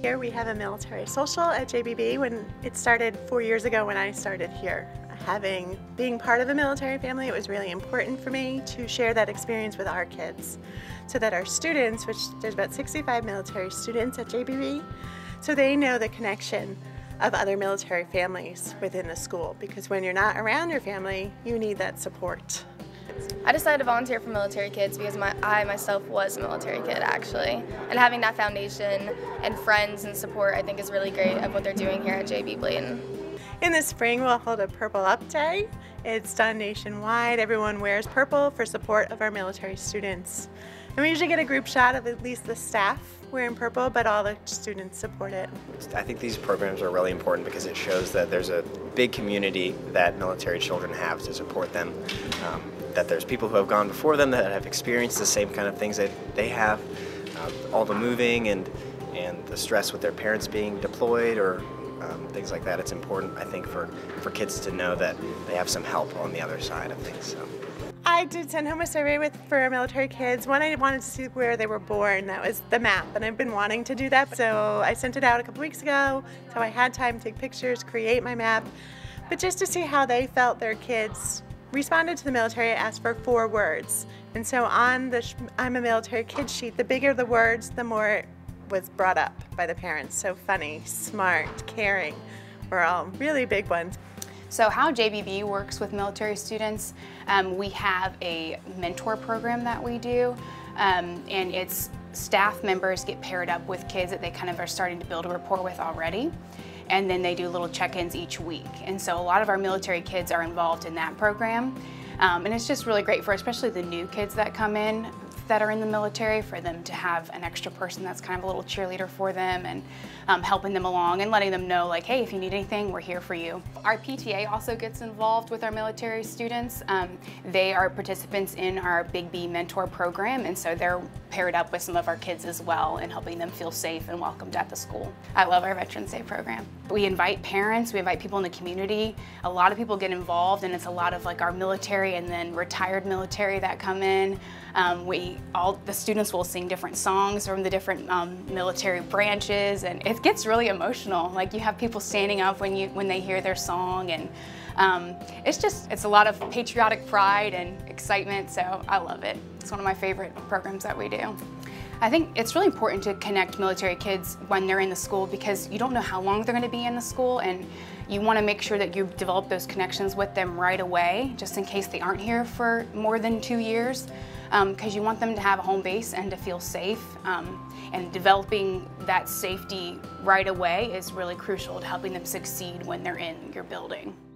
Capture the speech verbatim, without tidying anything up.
Here we have a military social at J B B. When it started four years ago when I started here. Having, being part of a military family, it was really important for me to share that experience with our kids so that our students, which there's about sixty-five military students at J B B, so they know the connection of other military families within the school, because when you're not around your family, you need that support. I decided to volunteer for military kids because my, I myself was a military kid actually, and having that foundation and friends and support I think is really great of what they're doing here at J B Blayton. In the spring we'll hold a Purple Up Day. It's done nationwide. Everyone wears purple for support of our military students. And we usually get a group shot of at least the staff wearing purple, but all the students support it. I think these programs are really important because it shows that there's a big community that military children have to support them. Um, that there's people who have gone before them that have experienced the same kind of things that they have. Uh, all the moving and, and the stress with their parents being deployed or um, things like that. It's important, I think, for, for kids to know that they have some help on the other side of things. So. I did send home a survey with for our military kids. One, I wanted to see where they were born. That was the map, and I've been wanting to do that. So I sent it out a couple weeks ago, so I had time to take pictures, create my map. But just to see how they felt their kids responded to the military, I asked for four words. And so on the I'm a military kid sheet, the bigger the words, the more it was brought up by the parents. So funny, smart, caring were all really big ones. So how J B B works with military students, um, we have a mentor program that we do, um, and it's staff members get paired up with kids that they kind of are starting to build a rapport with already, and then they do little check-ins each week. And so a lot of our military kids are involved in that program, um, and it's just really great for especially the new kids that come in that are in the military, for them to have an extra person that's kind of a little cheerleader for them and um, helping them along and letting them know, like, hey, if you need anything, we're here for you. Our P T A also gets involved with our military students. Um, they are participants in our Big B mentor program, and so they're paired up with some of our kids as well and helping them feel safe and welcomed at the school. I love our Veterans Day program. We invite parents, we invite people in the community. A lot of people get involved, and it's a lot of like our military and then retired military that come in. Um, we all the students will sing different songs from the different um, military branches, and it gets really emotional. Like, you have people standing up when you when they hear their song, and um, it's just it's a lot of patriotic pride and excitement. So I love it. It's one of my favorite programs that we do. I think it's really important to connect military kids when they're in the school, because you don't know how long they're going to be in the school, and you want to make sure that you develop those connections with them right away, just in case they aren't here for more than two years, because um, you want them to have a home base and to feel safe. Um, and developing that safety right away is really crucial to helping them succeed when they're in your building.